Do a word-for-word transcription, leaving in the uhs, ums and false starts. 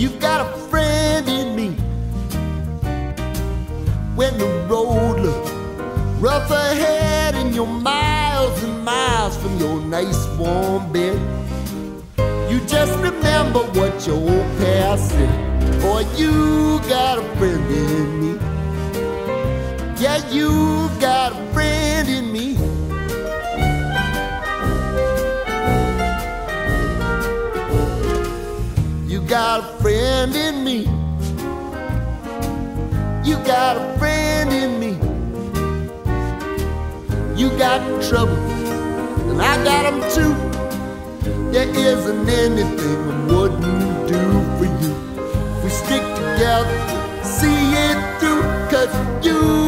You've got a friend in me. When the road looks rough ahead and you're miles and miles from your nice warm bed, you just remember what your old past said. Boy, you got a friend in me. Yeah, you got a friend in me. You got a friend in me. You got a friend in me. You got trouble, and I got them too. There isn't anything I wouldn't do for you. We stick together, see it through, 'cause you